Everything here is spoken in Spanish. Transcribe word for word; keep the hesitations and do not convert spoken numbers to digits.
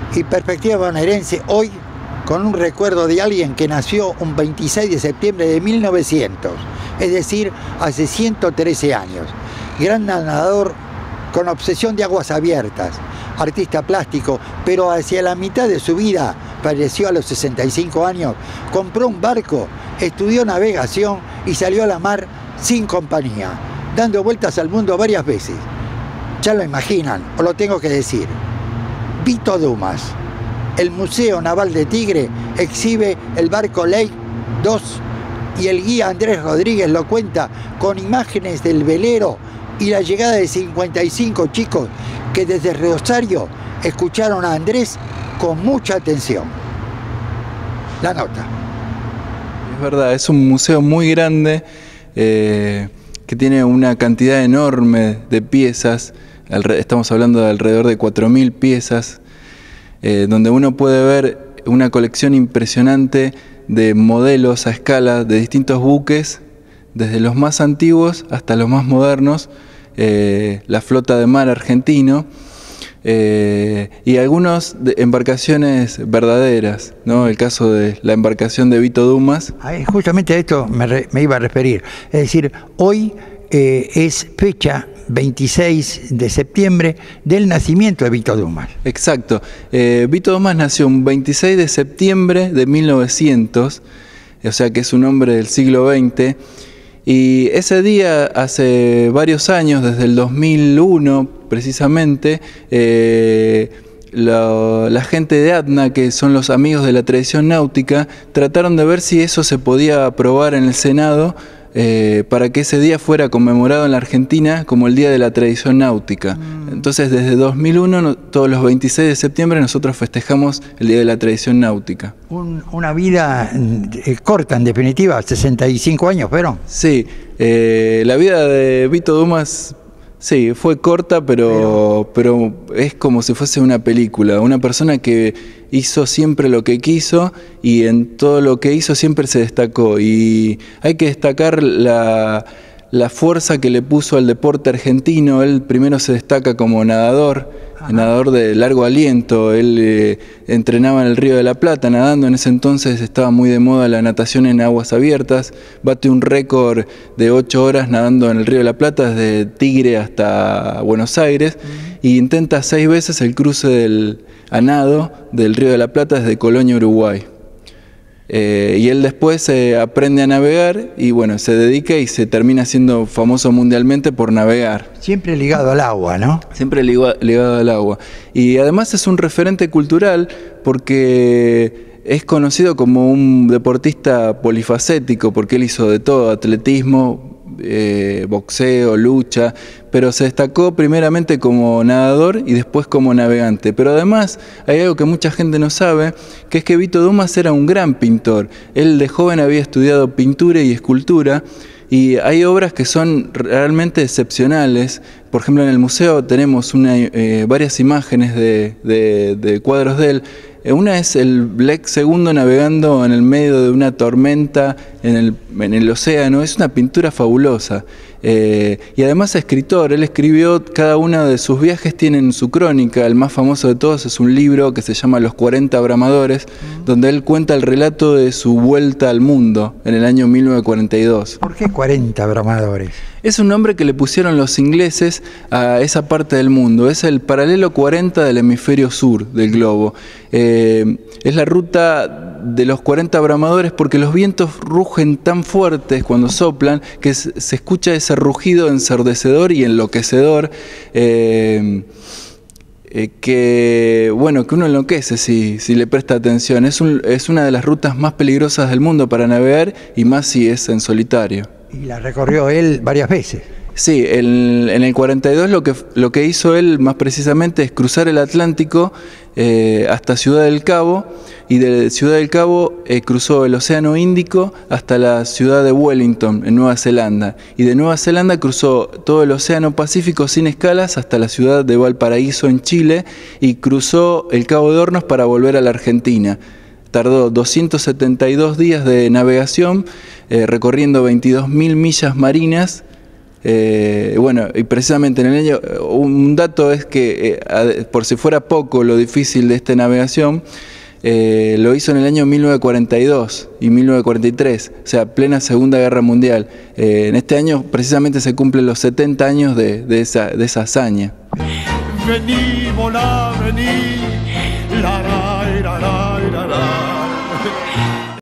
y Perspectiva Bonaerense hoy con un recuerdo de alguien que nació un veintiséis de septiembre de mil novecientos, es decir, hace ciento trece años. Gran nadador con obsesión de aguas abiertas, artista plástico, pero hacia la mitad de su vida, falleció a los sesenta y cinco años, compró un barco, estudió navegación y salió a la mar sin compañía, dando vueltas al mundo varias veces. Ya lo imaginan, o lo tengo que decir. Vito Dumas. El Museo Naval de Tigre exhibe el barco Lake dos y el guía Andrés Rodríguez lo cuenta con imágenes del velero y la llegada de cincuenta y cinco chicos que desde Rosario escucharon a Andrés con mucha atención. La nota. Es verdad, es un museo muy grande eh, que tiene una cantidad enorme de piezas. Estamos hablando de alrededor de cuatro mil piezas, eh, donde uno puede ver una colección impresionante de modelos a escala de distintos buques, desde los más antiguos hasta los más modernos, eh, la flota de mar argentino, eh, y algunas embarcaciones verdaderas, ¿no? El caso de la embarcación de Vito Dumas. Justamente a esto me, re, me iba a referir, es decir, hoy eh, es fecha veintiséis de septiembre del nacimiento de Vito Dumas. Exacto. Eh, Vito Dumas nació un veintiséis de septiembre de mil novecientos, o sea que es un hombre del siglo veinte, y ese día, hace varios años, desde el dos mil uno precisamente, eh, la, la gente de ATNA, que son los amigos de la tradición náutica, trataron de ver si eso se podía aprobar en el Senado, Eh, para que ese día fuera conmemorado en la Argentina como el Día de la Tradición Náutica. Mm. Entonces, desde dos mil uno, no, todos los veintiséis de septiembre, nosotros festejamos el Día de la Tradición Náutica. Un, una vida eh, corta, en definitiva, sesenta y cinco años, ¿pero? Sí, eh, la vida de Vito Dumas, sí, fue corta, pero, pero... pero es como si fuese una película. Una persona que hizo siempre lo que quiso y en todo lo que hizo siempre se destacó. Y hay que destacar la, la fuerza que le puso al deporte argentino. Él primero se destaca como nadador, Ajá. nadador de largo aliento. Él eh, entrenaba en el Río de la Plata nadando. En ese entonces estaba muy de moda la natación en aguas abiertas. Bate un récord de ocho horas nadando en el Río de la Plata desde Tigre hasta Buenos Aires. Uh-huh. Y intenta seis veces el cruce del a nado del Río de la Plata desde Colonia, Uruguay. Eh, y él después eh, aprende a navegar y bueno, se dedica y se termina siendo famoso mundialmente por navegar. Siempre ligado al agua, ¿no? Siempre ligado, ligado al agua. Y además es un referente cultural porque es conocido como un deportista polifacético, porque él hizo de todo: atletismo, Eh, boxeo, lucha, pero se destacó primeramente como nadador y después como navegante. Pero además hay algo que mucha gente no sabe, que es que Vito Dumas era un gran pintor. Él de joven había estudiado pintura y escultura, y hay obras que son realmente excepcionales. Por ejemplo, en el museo tenemos una, eh, varias imágenes de, de, de cuadros de él. Una es el Blake segundo navegando en el medio de una tormenta en el, en el océano. Es una pintura fabulosa. Eh, y además es escritor. Él escribió, cada uno de sus viajes tienen su crónica. El más famoso de todos es un libro que se llama Los cuarenta Bramadores, mm. donde él cuenta el relato de su vuelta al mundo en el año mil novecientos cuarenta y dos. ¿Por qué cuarenta Bramadores? Es un nombre que le pusieron los ingleses a esa parte del mundo. Es el paralelo cuarenta del hemisferio sur del globo. Eh, es la ruta de los cuarenta bramadores porque los vientos rugen tan fuertes cuando soplan que se escucha ese rugido ensordecedor y enloquecedor, eh, eh, que bueno, que uno enloquece si, si le presta atención. Es, un, es una de las rutas más peligrosas del mundo para navegar, y más si es en solitario. Y la recorrió él varias veces. Sí, el, en el cuarenta y dos lo que, lo que hizo él más precisamente es cruzar el Atlántico eh, hasta Ciudad del Cabo, y de Ciudad del Cabo eh, cruzó el Océano Índico hasta la ciudad de Wellington, en Nueva Zelanda, y de Nueva Zelanda cruzó todo el Océano Pacífico sin escalas hasta la ciudad de Valparaíso, en Chile, y cruzó el Cabo de Hornos para volver a la Argentina. Tardó doscientos setenta y dos días de navegación, eh, recorriendo veintidós mil millas marinas, Eh, bueno, y precisamente en el año, un dato es que, eh, por si fuera poco lo difícil de esta navegación, eh, lo hizo en el año mil novecientos cuarenta y dos y mil novecientos cuarenta y tres, o sea, plena Segunda Guerra Mundial. Eh, en este año precisamente se cumplen los setenta años de, de, esa, de esa hazaña. Vení, volá,